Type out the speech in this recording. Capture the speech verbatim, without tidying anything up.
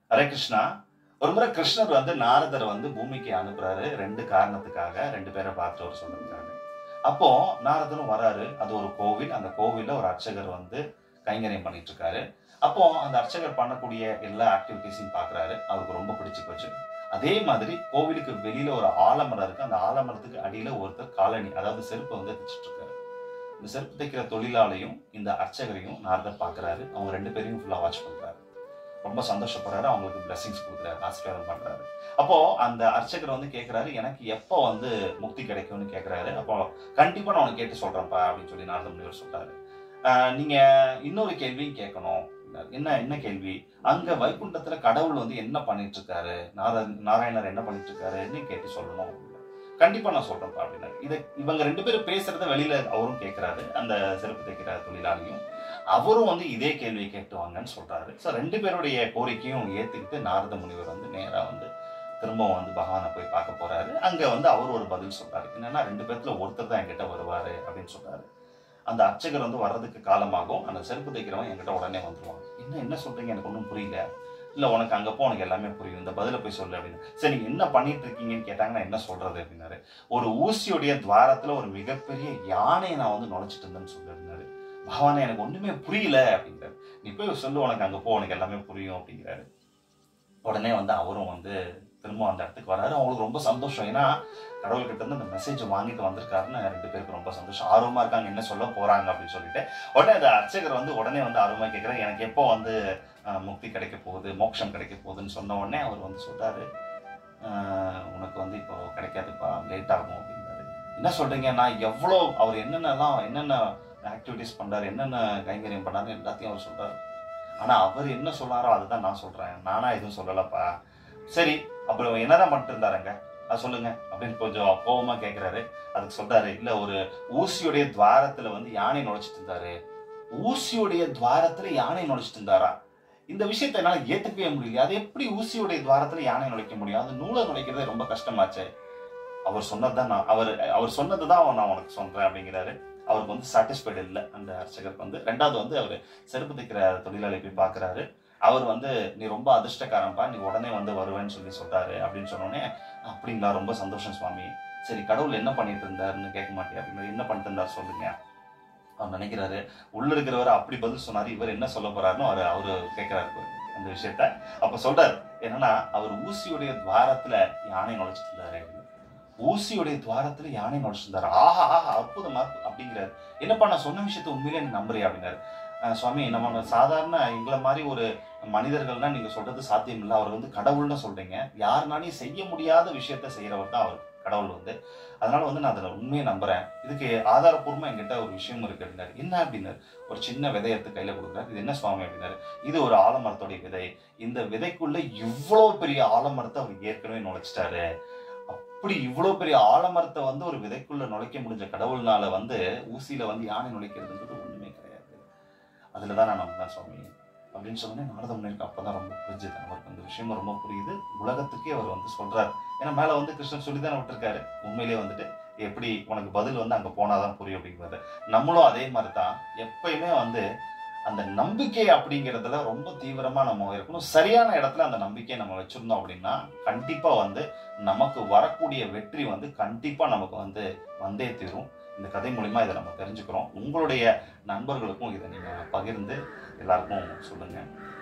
ஹரே கிருஷ்ணா. ஒரு முறை கிருஷ்ணர் வந்து நாரதர் வந்து பூமிக்கு அனுப்புறாரு ரெண்டு காரணத்துக்காக, ரெண்டு பேரை பார்த்து அவர் சொல்றதுக்காக. அப்போ நாரதரும் வராரு. அது ஒரு கோவில். அந்த கோவில்ல ஒரு அர்ச்சகர் வந்து கைங்கரியம் பண்ணிட்டு இருக்காரு. அப்போ அந்த அர்ச்சகர் பண்ணக்கூடிய எல்லா ஆக்டிவிட்டிஸையும் பாக்குறாரு. அவருக்கு ரொம்ப பிடிச்சு போச்சு. அதே மாதிரி கோவிலுக்கு வெளியில ஒரு ஆலமரம் இருக்கு. அந்த ஆலமரத்துக்கு அடியில ஒருத்தர் காலணி, அதாவது செருப்பு வந்து தைச்சிட்டு இருக்காரு. இந்த செருப்பு தைக்கிற தொழிலாளையும் இந்த அர்ச்சகரையும் நாரதர் பாக்குறாரு. அவங்க ரெண்டு பேரையும் ஃபுல்லா வாட்ச் பண்றாரு. ரொம்ப சந்தோஷப்படுறாரு. அவங்களுக்கு பிளெஸிங்ஸ் கொடுக்குறாரு, ஆசீர்வாதம் பண்றாரு. அப்போ அந்த அர்ச்சகர் வந்து கேட்கிறாரு, எனக்கு எப்போ வந்து முக்தி கிடைக்கும்னு கேட்கிறாரு. அப்போ கண்டிப்பா நான் உனக்கு கேட்டு சொல்றேன்ப்பா அப்படின்னு சொல்லி நாரத முனிவர் சொல்றாரு. ஆஹ் நீங்க இன்னொரு கேள்வியும் கேட்கணும். என்ன என்ன கேள்வி? அங்க வைகுண்டத்துல கடவுள் வந்து என்ன பண்ணிட்டு இருக்காரு, நார நாராயணர் என்ன பண்ணிட்டு இருக்காருன்னு கேட்டு சொல்லணும். கண்டிப்பா நான் சொல்றேன்ப்பா அப்படின்னா. இதை இவங்க ரெண்டு பேரும் பேசுறத வெளியில அவரும் கேட்கிறாரு, அந்த செருப்பு தைக்கிற தொழிலாளியும். அவரும் வந்து இதே கேள்வியை கேட்டுவாங்கன்னு சொல்றாரு. ஸோ ரெண்டு பேருடைய கோரிக்கையும் ஏத்துக்கிட்டு நாரத முனிவர் வந்து நேரா வந்து திரும்பவும் வந்து பகவானை போய் பார்க்க போறாரு. அங்க வந்து அவர் ஒரு பதில் சொல்றாரு. என்னன்னா, ரெண்டு பேர்த்துல ஒருத்தர் தான் என்கிட்ட வருவாரு அப்படின்னு சொல்றாரு. அந்த அர்ச்சகர் வந்து வர்றதுக்கு காலமாகும். அந்த செருப்பு தைக்கிறவன் என்கிட்ட உடனே வந்துருவாங்க. என்ன என்ன சொல்றீங்க, எனக்கு ஒன்றும் புரியல. இல்ல, உனக்கு அங்க போ, உனக்கு எல்லாமே புரியும், இந்த பதில போய் சொல்லு அப்படின்னு. சரி, நீங்க என்ன பண்ணிட்டு இருக்கீங்கன்னு கேட்டாங்கன்னா என்ன சொல்றது அப்படின்னாரு. ஒரு ஊசியுடைய துவாரத்துல ஒரு மிகப்பெரிய யானையை நான் வந்து நுழைச்சிட்டு இருந்தேன்னு சொல்லிருந்தாரு. பகவானே, எனக்கு ஒண்ணுமே புரியல அப்படிங்கிறாரு. நீ போய் சொல்லு, உனக்கு அங்க போ, உனக்கு எல்லாமே புரியும் அப்படிங்கிறாரு. உடனே வந்து அவரும் வந்து திரும்ப அந்த இடத்துக்கு வராரு. அவங்களுக்கு ரொம்ப சந்தோஷம். ஏன்னா கடவுள்கிட்ட இருந்து அந்த மெசேஜ் வாங்கிட்டு வந்திருக்காருன்னு ரெண்டு பேருக்கு ரொம்ப சந்தோஷம். ஆர்வமா இருக்காங்க, என்ன சொல்ல போறாங்க அப்படின்னு சொல்லிட்டு. உடனே அந்த அர்ச்சகர் வந்து உடனே வந்து ஆர்வமா கேட்கிறாரு, எனக்கு எப்போ வந்து முக்தி கிடைக்க போகுது, மோட்சம் கிடைக்க போகுதுன்னு சொன்ன உடனே அவர் வந்து சொல்றாரு, உனக்கு வந்து இப்போ கிடைக்காதுப்பா, லேட் ஆகும் அப்படிங்கிறாரு. என்ன சொல்றீங்க? நான் எவ்வளோ அவர் என்னென்னலாம் என்னென்ன ஆக்டிவிட்டிஸ் பண்றாரு, என்னென்ன கைங்கரியம் பண்ணாரு எல்லாத்தையும் அவர் சொல்றாரு. ஆனா அவர் என்ன சொன்னாரோ அதுதான் நான் சொல்றேன், நானா எதுவும் சொல்லலப்பா. சரி, அப்புறம் என்னதான் பண்ணிட்டு இருந்தாருங்க, அது சொல்லுங்க அப்படின்னு கொஞ்சம் கோபமா கேட்கிறாரு. அதுக்கு சொல்றாரு, இல்ல, ஒரு ஊசியுடைய துவாரத்துல வந்து யானை நுழைச்சிட்டு இருந்தாரு. ஊசியுடைய துவாரத்துல யானை நுழைச்சிட்டு இருந்தாரா? இந்த விஷயத்த என்னால ஏத்துக்கவே முடியல. அது எப்படி ஊசியுடைய துவாரத்துல யானை நுழைக்க முடியும்? அது நூலை நுழைக்கிறதே ரொம்ப கஷ்டமாச்சு. அவர் சொன்னதுதான் நான் அவர் அவர் சொன்னதுதான் நான் உனக்கு சொல்றேன் அப்படிங்கிறாரு. அவருக்கு வந்து சாட்டிஸ்ஃபைடு இல்லை அந்த அர்ச்சகருக்கு வந்து. ரெண்டாவது வந்து அவர் செருப்பு தைக்கிற தொழிலாளி போய் பாக்குறாரு. அவர் வந்து, நீ ரொம்ப அதிர்ஷ்டக்காரன்பா, நீ உடனே வந்து வருவேன்னு சொல்லி சொல்றாரு அப்படின்னு சொன்னோடனே, அப்படிங்களா, ரொம்ப சந்தோஷம் சுவாமி. சரி, கடவுள் என்ன பண்ணிட்டு இருந்தாருன்னு கேட்க மாட்டேன் அப்படின்னு. என்ன பண்ணிட்டு இருந்தாரு சொல்லுங்க. அவர் நினைக்கிறாரு, உள்ள இருக்கிறவர் அப்படி பதில் சொன்னாரு, இவர் என்ன சொல்ல போறாருன்னு அவரு அவரு கேட்கிறாரு அந்த விஷயத்த. அப்ப சொல்றாரு என்னன்னா, அவர் ஊசியுடைய துவாரத்துல யானை நுழைச்சிட்டு இருந்தாரு. ஊசியுடைய துவாரத்துல யானை நுழைச்சிருந்தாரு. ஆஹா ஆஹா, அற்புதமா அப்படிங்கிறாரு. என்னப்பா, நான் சொன்ன விஷயத்த உண்மையிலே நீ நம்புறியா அப்படின்னாரு. சுவாமி, நம்ம சாதாரண எங்களை மாதிரி ஒரு மனிதர்கள்னா நீங்க சொல்றது சாத்தியம் இல்லை. அவர் வந்து கடவுள்னு சொல்றீங்க. யாருனாலையும் செய்ய முடியாத விஷயத்த செய்யறவர் தான் அவர், கடவுள் வந்து. அதனால வந்து நான் அதுல உண்மையை நம்புறேன். இதுக்கு ஆதாரப்பூர்வமா என்கிட்ட ஒரு விஷயம் இருக்கு அப்படின்னாரு. என்ன அப்படின்னாரு. ஒரு சின்ன விதை எடுத்து கையில கொடுக்குறாரு. இது என்ன சுவாமி அப்படின்னாரு. இது ஒரு ஆலமரத்தோடைய விதை. இந்த விதைக்குள்ள இவ்வளவு பெரிய ஆலமரத்தை அவர் ஏற்கனவே நுழைச்சிட்டாரு. அப்படி இவ்வளவு பெரிய ஆலமரத்தை வந்து ஒரு விதைக்குள்ள நுழைக்க முடிஞ்ச கடவுள்னால வந்து ஊசியில வந்து யானை நுழைக்கிறதுன்றது ஒண்ணுமே கிடையாது. அதுலதான் நான் நம்புறேன் சுவாமி அப்படின்னு சொன்னே. நாரத முனிவருக்கு அப்பதான் ரொம்ப புரிஞ்சுது. அவருக்கு அந்த விஷயம் ரொம்ப புரியுது. உலகத்துக்கே அவர் வந்து சொல்றாரு. ஏன்னா மேல வந்து கிருஷ்ணன் சொல்லிதானே விட்டுருக்காரு. உண்மையிலேயே வந்துட்டு எப்படி உனக்கு பதில் வந்து அங்க போனாதான் புரியும் அப்படிங்கிறது. நம்மளும் அதே மாதிரிதான் எப்பயுமே வந்து அந்த நம்பிக்கை அப்படிங்கிறதுல ரொம்ப தீவிரமா நம்ம இருக்கணும். சரியான இடத்துல அந்த நம்பிக்கையை நம்ம வச்சிருந்தோம் அப்படின்னா கண்டிப்பா வந்து நமக்கு வரக்கூடிய வெற்றி வந்து கண்டிப்பா நமக்கு வந்து வந்தே தீரும். இந்த கதை மூலியமா இதை நம்ம தெரிஞ்சுக்கிறோம். உங்களுடைய நண்பர்களுக்கும் இதை நீங்க பகிர்ந்து எல்லாருக்கும் சொல்லுங்க.